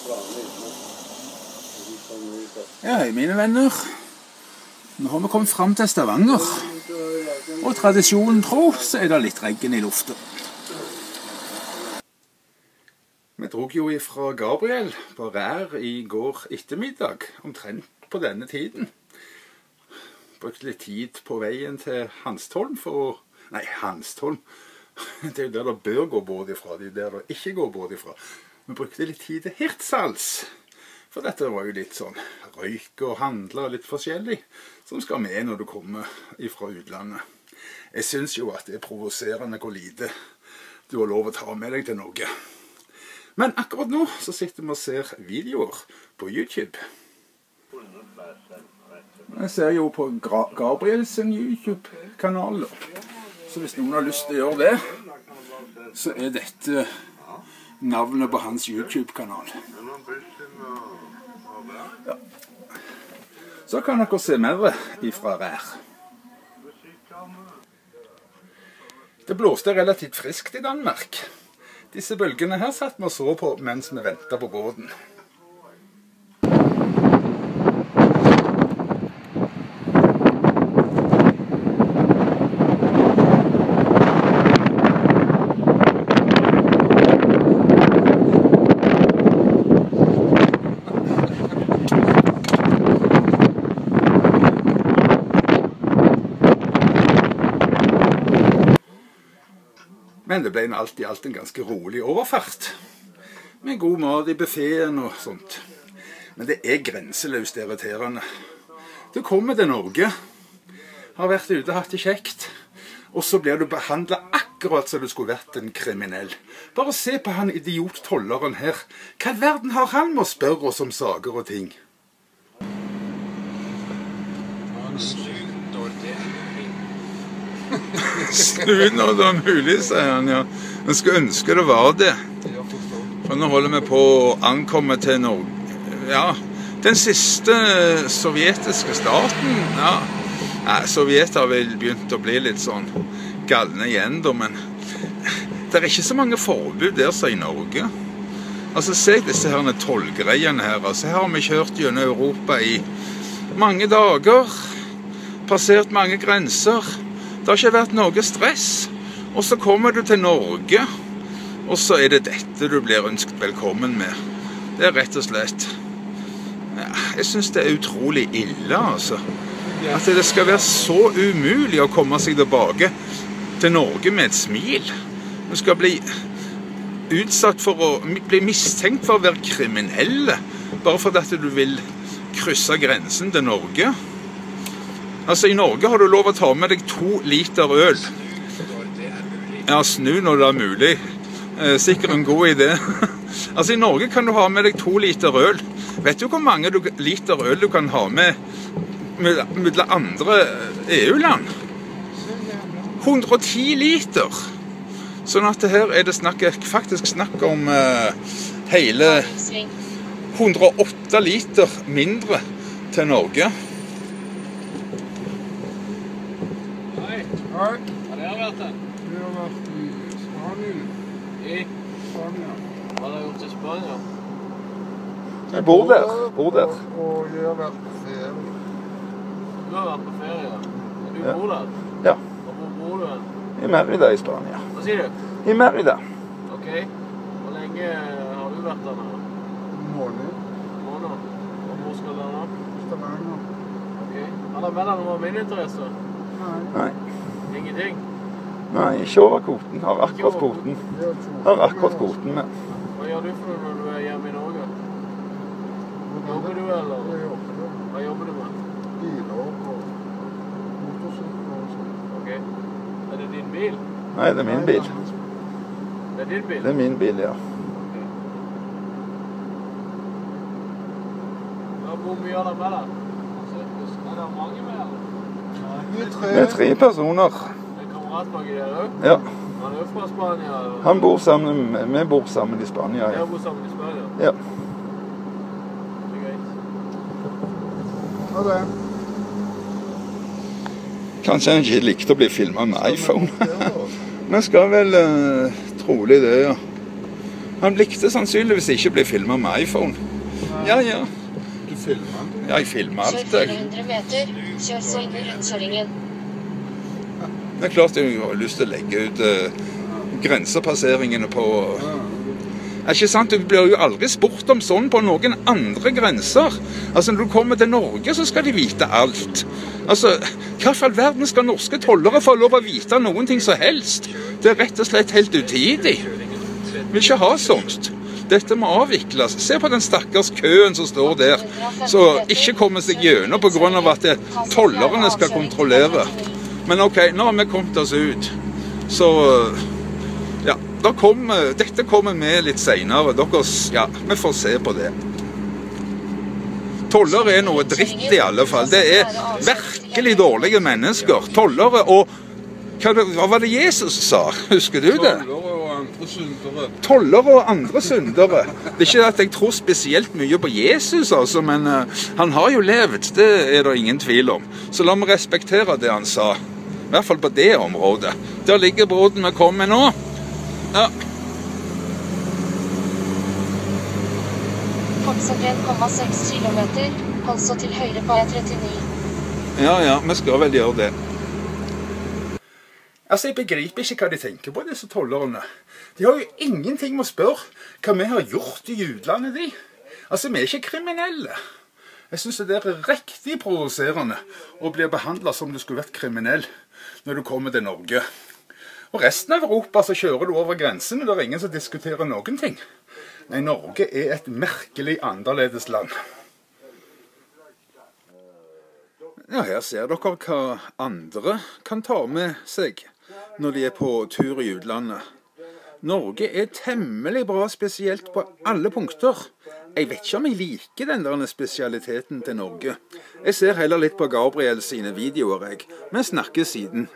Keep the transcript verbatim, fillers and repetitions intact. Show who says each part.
Speaker 1: Ja, hei mine venner. Nå har vi kommet frem til Stavanger. Og tradisjonen tro, så er det litt regn i luften. Vi drog jo ifra Gabriel på Rær i går ettermiddag, omtrent på denne tiden. Brukte litt tid på veien til Hanstholm for å... Nei, Hanstholm. Det er jo der det bør gå båt ifra, det er der det ikke går båt ifra. Vi brukte litt tid til Hirtshals. For dette var jo litt sånn røyk og handler og litt forskjellig, som skal med når du kommer fra utlandet. Jeg synes jo at det er provoserende hvor lite du har lov å ta med deg til Norge. Men akkurat nå så sitter vi og ser videoer på YouTube. Jeg ser jo på Gabriels YouTube-kanal, så hvis noen har lyst til å gjøre det, så er dette navnet på hans YouTube-kanal. Ja. Så kan dere se mer ifra Rær. Det blåste relativt friskt i Danmark. Disse bølgene her satt vi og så på mens vi ventet på båten. Men det ble alt i alt en ganske rolig overfart, med god mat i buffeten og sånt. Men det er grenseløst irriterende. Du kommer til Norge, har vært ute og hatt det kjekt, og så blir du behandlet akkurat som du skulle vært en kriminell. Bare se på han idiot-tolleren her. Hva verden har han med å spørre oss om saker og ting? Snu når det er mulig, sier han, ja. Men skulle ønske det var det. For nå holder vi på å ankomme til Norge. Ja, den siste sovjetiske staten, ja. ja Sovjet har vel begynt å bli litt sånn galne igjen, da, men det er ikke så mange forbud der som i Norge. Altså, se disse her tollgreiene her. Altså, her har vi kjørt gjennom Europa i mange dager, passert mange grenser. Det har ikke vært noe stress, og så kommer du til Norge, og så er det dette du blir ønsket velkommen med. Det er rett og slett, ja, jeg synes det er utrolig ille, altså. At det skal være så umulig å komme seg tilbake til Norge med et smil. Du skal bli utsatt for å bli mistenkt for å være kriminelle, bare fordi at du vil krysse grensen til Norge. Altså, i Norge har du lov å ta med deg to liter øl. Ja, snu når det er mulig. Eh, sikkert en god idé. Altså, i Norge kan du ha med deg to liter øl. Vet du hvor mange liter øl du kan ha med med andre E U-land? hundre og ti liter. Sånn at her er det snakk, faktisk snakk om eh, hele hundre og åtte liter mindre til Norge.
Speaker 2: Hei. Har dere vært her? Vi har vært i Spanien. I? Spania. Hva har dere gjort i Spania?
Speaker 1: Jeg bor der. Bor der.
Speaker 2: Og, og jeg har vært på ferie. Du har vært på ferie, ja. Og du ja. Bor der?
Speaker 1: Ja.
Speaker 2: Og hvor bor du hen?
Speaker 1: I Mérida i Spania.
Speaker 2: Hva sier du?
Speaker 1: I Mérida.
Speaker 2: Ok. Hvor lenge har du vært der nå? En måned. En måned? Og hvor skal dere nå? Stavanger. Ok. Har dere med deg noe mininteresse? Nei.
Speaker 1: Nei.
Speaker 2: Ingenting?
Speaker 1: Nei, ikke over kvoten. Har akkurat kvoten. Har akkurat kvoten med.
Speaker 2: Hva gjør du for noe når du er hjemme i Norge? Jobber du, eller? Jeg jobber. Hva jobber du med? Biler og motorsykler og sånt. Ok. Er det din bil?
Speaker 1: Nei, det er min bil.
Speaker 2: Det er din bil?
Speaker 1: Det er min bil, ja.
Speaker 2: Ok. Hvor mye har dere med deg? Er det mange med, eller?
Speaker 1: Vi er tre personer.
Speaker 2: En kamerat bak i dere også?
Speaker 1: Ja.
Speaker 2: Han er fra Spania? Eller?
Speaker 1: Han bor sammen, vi bor sammen i Spania, ja.
Speaker 2: Dere bor sammen i Spania?
Speaker 1: Ja.
Speaker 2: Det er greit.
Speaker 1: Ha det. Kanskje han ikke likte å bli filmet med iPhone. Vi skal vel uh, trolig det, ja. Han likte sannsynligvis ikke bli filmet med iPhone. Ja, ja.
Speaker 2: Du filmer den?
Speaker 1: Ja, jeg filmer alt.
Speaker 3: Kjør fire hundre meter, kjør så inn i rundkjøringen.
Speaker 1: Det er klart jeg har lyst til å legge ut uh, grensepasseringene på... Er ikke sant? Du blir jo aldri spurt om sånn på noen andre grenser. Altså, når du kommer til Norge, så skal de vite alt. Altså, hva for all verden skal norske tollere få lov å vite noen ting som helst? Det er rett og slett helt utidig. Vi vil ikke ha sånt. Dette må avvikles. Se på den stakkars køen som står der, så ikke kommer seg gjennom på grunn av at tollerne skal kontrollere. Men ok, nå har vi kommet oss ut. Så, ja, da kommer, dette kommer med litt senere. Dere, ja, vi får se på det. Tollere er noe dritt i alle fall. Det er virkelig dårlige mennesker. Tollere og, hva, hva var det Jesus sa? Husker du det? Tollere og andre syndere. Det er ikke at jeg tror spesielt mye på Jesus, altså, men uh, han har jo levd, det er det ingen tvil om. Så la meg respektere det han sa. I hvert fall på det området. Der ligger båten vi kommer nå. Ja.
Speaker 3: Fortsatt en komma seks kilometer, altså til høyre på E trettini.
Speaker 1: Ja, ja, vi skal vel gjøre det. Altså, jeg begriper ikke hva de tenker på, disse tollerne. De har jo ingenting med å spørre hva vi har gjort i utlandet, de. Altså, vi er ikke kriminelle. Jeg synes det er riktig provoserende å bli behandlet som du skulle vært kriminell når du kommer til Norge. Og resten av Europa så kjører du over grensen, og det er ingen som diskuterer noen ting. Nei, Norge er et merkelig annerledes land. Ja, her ser dere hva andre kan ta med seg når de er på tur i utlandet. Norge er temmelig bra spesielt på alle punkter. Jeg vet ikke om jeg liker den der spesialiteten til Norge. Jeg ser heller litt på Gabriel sine videoer, jeg. Men snakker siden.